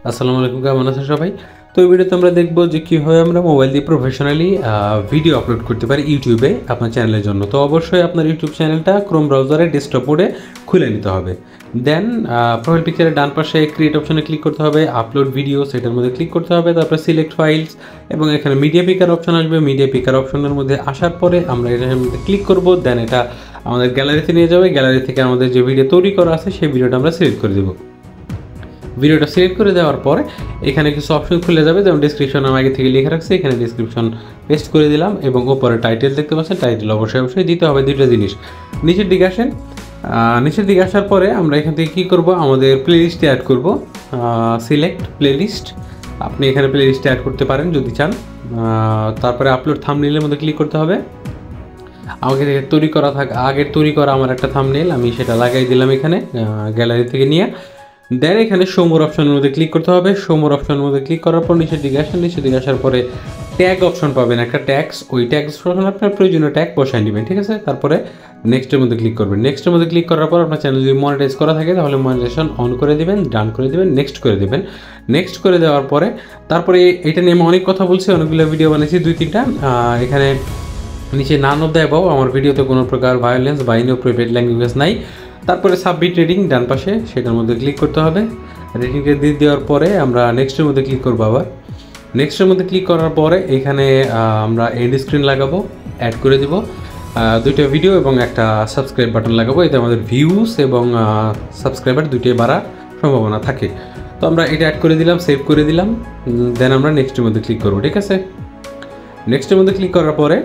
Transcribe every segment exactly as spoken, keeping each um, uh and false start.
আসসালামু আলাইকুম, কেমন আছেন সবাই? তো এই ভিডিওতে আমরা দেখব যে কীভাবে আমরা মোবাইল দিয়ে প্রফেশনালি ভিডিও আপলোড করতে পারি ইউটিউবে আপনার চ্যানেলের জন্য। তো অবশ্যই আপনার ইউটিউব চ্যানেলটা ক্রোম ব্রাউজারে ডেস্কটপ মোডে খুলে নিতে হবে। দেন প্রোফাইল পিকচারের ডান পাশে ক্রিয়েট অপশনে ক্লিক করতে হবে, আপলোড ভিডিও সেটার মধ্যে ক্লিক করতে হবে, তারপরে সিলেক্ট ফাইলস এবং এখানে মিডিয়া পিকার অপশন আসবে। মিডিয়া পিকার অপশনের মধ্যে আসার পরে আমরা এটার মধ্যে ক্লিক করব। দেন এটা আমাদের গ্যালারিতে নিয়ে যাবে। গ্যালারি থেকে আমাদের যে ভিডিও তৈরি করা আছে সেই ভিডিওটা আমরা সিলেক্ট করে দেবো। ভিডিওটা সিলেক্ট করে দেওয়ার পরে এখানে কিছু অপশন খুলে যাবে, যেমন ডিসক্রিপশন আমি আগে থেকে লিখে রাখছি, এখানে ডিসক্রিপশন পেস্ট করে দিলাম এবং উপরে টাইটেল দেখতে পাচ্ছেন, টাইটেল অবশ্যই অবশ্যই দিতে হবে দুটো জিনিস। নিচের দিকে আসেন, নিচের দিকে আসার পরে আমরা এখান থেকে কী করবো, আমাদের প্লেলিস্টে অ্যাড করব। সিলেক্ট প্লেলিস্ট, আপনি এখানে প্লেলিস্টে অ্যাড করতে পারেন যদি চান। তারপরে আপলোড থাম্বনেইলের মধ্যে ক্লিক করতে হবে। আমাকে তৈরি করা থাক আগের তৈরি করা আমার একটা থাম্বনেইল, আমি সেটা লাগাই দিলাম এখানে গ্যালারি থেকে নিয়ে। দেন এখানে শোমোর অপশনের মধ্যে ক্লিক করতে হবে। শোমোর অপশনের মধ্যে ক্লিক করার পর নিচের দিকে আসেন, নিচের দিকে আসার পরে ট্যাগ অপশন পাবেন একটা, ট্যাক্স, ওই ট্যাক্স অপশন আপনার প্রয়োজনীয় ট্যাগ বসায় নেবেন, ঠিক আছে। তারপরে নেক্সটের মধ্যে ক্লিক করবেন। নেক্সটের মধ্যে ক্লিক করার পর আপনার চ্যানেল যদি মনিটাইজ করা থাকে তাহলে মনিটাইজেশন অন করে দেবেন, ডান করে দেবেন, নেক্সট করে দেবেন। নেক্সট করে দেওয়ার পরে তারপরে এটা নিয়ে আমি অনেক কথা বলছি, অনেকগুলো ভিডিও বানিয়েছি, দুই তিনটা। এখানে নিচে নান অফ দ্য অ্যাবাভ, আমার ভিডিওতে কোনো প্রকার ভায়োলেন্স বা ইনঅ্যাপ্রোপ্রিয়েট ল্যাঙ্গুয়েজ নাই। তারপরে সাবমিট রেটিং ডান পাশে, সেটার মধ্যে ক্লিক করতে হবে। রেটিংটা দিয়ে দেওয়ার পরে আমরা নেক্সটের মধ্যে ক্লিক করবো। আবার নেক্সটের মধ্যে ক্লিক করার পরে এখানে আমরা এন্ড স্ক্রিন লাগাবো, অ্যাড করে দেব দুইটা ভিডিও এবং একটা সাবস্ক্রাইব বাটন লাগাবো। এতে আমাদের ভিউস এবং সাবস্ক্রাইবার দুইটাই বাড়ার সম্ভাবনা থাকে। তো আমরা এটা অ্যাড করে দিলাম, সেভ করে দিলাম। দেন আমরা নেক্সটের মধ্যে ক্লিক করবো, ঠিক আছে। নেক্সটের মধ্যে ক্লিক করার পরে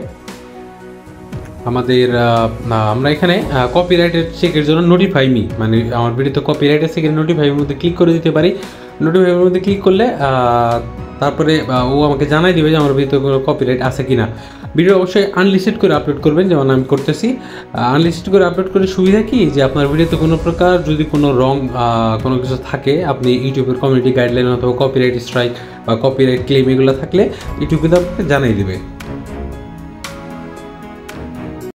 আমাদের আমরা এখানে কপিরাইটের চেকের জন্য নোটিফাই মি, মানে আমার ভিডিওতে কপিরাইটের চেকের নোটিফাইয়ের মধ্যে ক্লিক করে দিতে পারি। নোটিফাইয়ের মধ্যে ক্লিক করলে তারপরে ও আমাকে জানাই দেবে যে আমার ভিডিওতে কোনো কপিরাইট আছে কি না। ভিডিও অবশ্যই আনলিস্টেড করে আপলোড করবেন, যেমন আমি করতেছি। আনলিস্টেড করে আপলোড করে সুবিধা কি, যে আপনার ভিডিওতে কোনো প্রকার যদি কোনো রং কোনো কিছু থাকে, আপনি ইউটিউবের কমিউনিটি গাইডলাইন অথবা কপিরাইট স্ট্রাইক বা কপিরাইট ক্লেম এগুলো থাকলে ইউটিউব কিন্তু আপনাকে জানাই দেবে।